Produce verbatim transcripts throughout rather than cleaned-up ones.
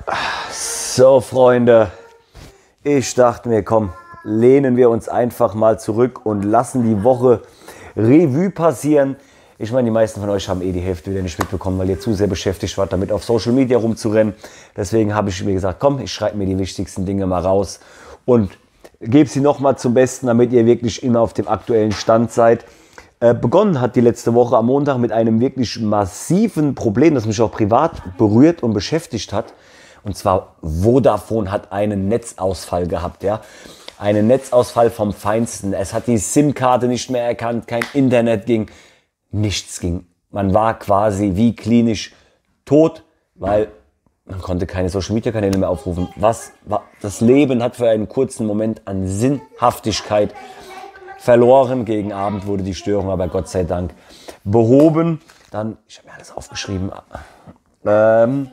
So, Freunde, ich dachte mir, komm, lehnen wir uns einfach mal zurück und lassen die Woche Revue passieren. Ich meine, die meisten von euch haben eh die Hälfte wieder nicht mitbekommen, weil ihr zu sehr beschäftigt wart, damit auf Social Media rumzurennen. Deswegen habe ich mir gesagt, komm, ich schreibe mir die wichtigsten Dinge mal raus und gebe sie nochmal zum Besten, damit ihr wirklich immer auf dem aktuellen Stand seid. Äh, begonnen hat die letzte Woche am Montag mit einem wirklich massiven Problem, das mich auch privat berührt und beschäftigt hat. Und zwar Vodafone hat einen Netzausfall gehabt, ja. Einen Netzausfall vom Feinsten. Es hat die SIM-Karte nicht mehr erkannt, kein Internet ging, nichts ging. Man war quasi wie klinisch tot, weil man konnte keine Social-Media-Kanäle mehr aufrufen. Was, das Leben hat für einen kurzen Moment an Sinnhaftigkeit verloren. Gegen Abend wurde die Störung aber Gott sei Dank behoben. Dann, ich habe mir alles aufgeschrieben. Ähm,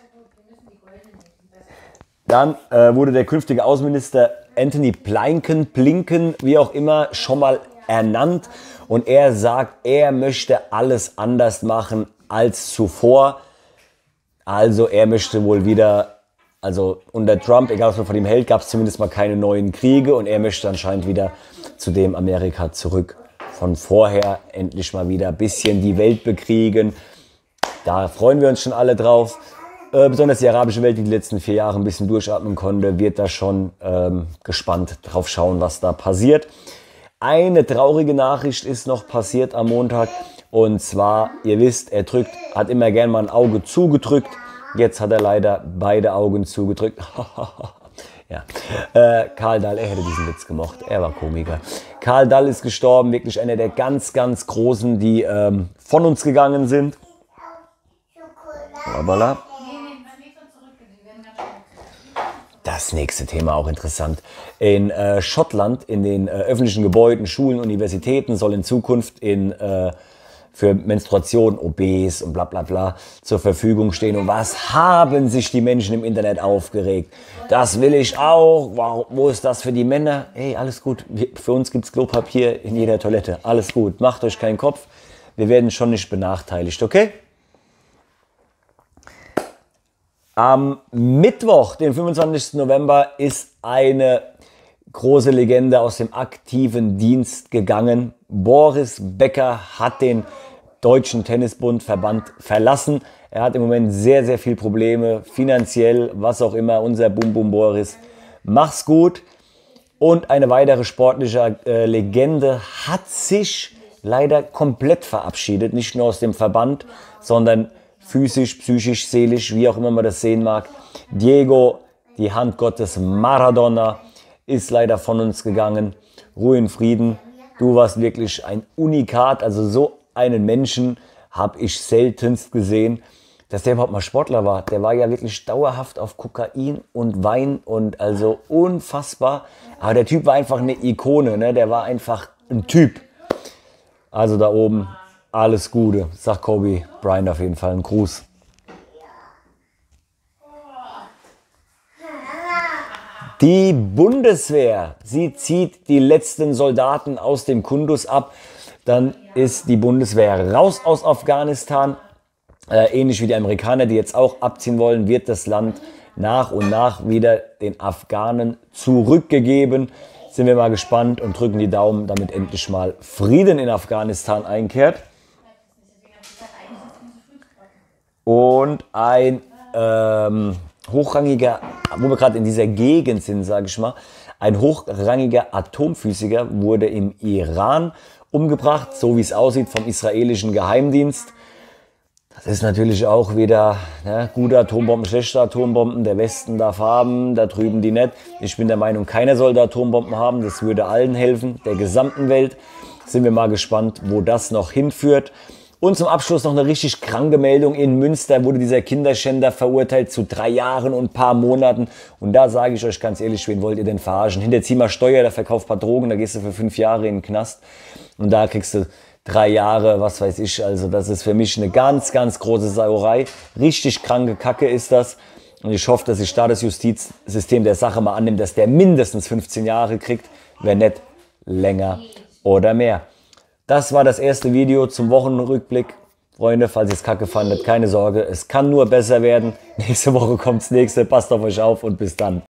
Dann äh, wurde der künftige Außenminister Antony Blinken, Blinken, wie auch immer, schon mal ernannt. Und er sagt, er möchte alles anders machen als zuvor. Also er möchte wohl wieder, also unter Trump, egal was man von ihm hält, gab es zumindest mal keine neuen Kriege. Und er möchte anscheinend wieder zu dem Amerika zurück von vorher. Endlich mal wieder ein bisschen die Welt bekriegen. Da freuen wir uns schon alle drauf. Äh, besonders die arabische Welt, die die letzten vier Jahre ein bisschen durchatmen konnte, wird da schon ähm, gespannt drauf schauen, was da passiert. Eine traurige Nachricht ist noch passiert am Montag. Und zwar, ihr wisst, er drückt, hat immer gern mal ein Auge zugedrückt. Jetzt hat er leider beide Augen zugedrückt. Ja. äh, Karl Dall, er hätte diesen Witz gemocht. Er war Komiker. Karl Dall ist gestorben, wirklich einer der ganz, ganz Großen, die ähm, von uns gegangen sind. Babala. Das nächste Thema auch interessant. In äh, Schottland, in den äh, öffentlichen Gebäuden, Schulen, Universitäten soll in Zukunft in, äh, für Menstruation, O Bs und bla bla bla zur Verfügung stehen. Und was haben sich die Menschen im Internet aufgeregt? Das will ich auch. Wow, wo ist das für die Männer? Hey, alles gut. Wir, für uns gibt es Klopapier in jeder Toilette. Alles gut. Macht euch keinen Kopf. Wir werden schon nicht benachteiligt, okay? Am Mittwoch, den fünfundzwanzigsten November, ist eine große Legende aus dem aktiven Dienst gegangen. Boris Becker hat den Deutschen Tennisbund Verband verlassen. Er hat im Moment sehr, sehr viel Probleme, finanziell, was auch immer. Unser Bum Bum Boris, mach's gut. Und eine weitere sportliche äh, Legende hat sich leider komplett verabschiedet. Nicht nur aus dem Verband, sondern physisch, psychisch, seelisch, wie auch immer man das sehen mag. Diego, die Hand Gottes Maradona, ist leider von uns gegangen. Ruhe in Frieden. Du warst wirklich ein Unikat. Also so einen Menschen habe ich seltenst gesehen, dass der überhaupt mal Sportler war. Der war ja wirklich dauerhaft auf Kokain und Wein und also unfassbar. Aber der Typ war einfach eine Ikone, ne? Der war einfach ein Typ. Also da oben alles Gute, sagt Kobe Bryant auf jeden Fall. Ein Gruß. Die Bundeswehr, sie zieht die letzten Soldaten aus dem Kunduz ab. Dann ist die Bundeswehr raus aus Afghanistan. Äh, ähnlich wie die Amerikaner, die jetzt auch abziehen wollen, wird das Land nach und nach wieder den Afghanen zurückgegeben. Sind wir mal gespannt und drücken die Daumen, damit endlich mal Frieden in Afghanistan einkehrt. Und ein ähm, hochrangiger, wo wir gerade in dieser Gegend sind, sage ich mal, ein hochrangiger Atomphysiker wurde im Iran umgebracht, so wie es aussieht, vom israelischen Geheimdienst. Das ist natürlich auch wieder ne, gute Atombomben, schlechte Atombomben. Der Westen darf haben, da drüben die nicht. Ich bin der Meinung, keiner sollte Atombomben haben. Das würde allen helfen, der gesamten Welt. Sind wir mal gespannt, wo das noch hinführt. Und zum Abschluss noch eine richtig kranke Meldung. In Münster wurde dieser Kinderschänder verurteilt zu drei Jahren und ein paar Monaten. Und da sage ich euch ganz ehrlich, wen wollt ihr denn verarschen? Hinterzieh mal Steuer, da verkauft ein paar Drogen, da gehst du für fünf Jahre in den Knast. Und da kriegst du drei Jahre, was weiß ich. Also das ist für mich eine ganz, ganz große Sauerei. Richtig kranke Kacke ist das. Und ich hoffe, dass sich da das Justizsystem der Sache mal annimmt, dass der mindestens fünfzehn Jahre kriegt, wenn nicht länger oder mehr. Das war das erste Video zum Wochenrückblick. Freunde, falls ihr es kacke fandet, keine Sorge, es kann nur besser werden. Nächste Woche kommt's nächste. Passt auf euch auf und bis dann.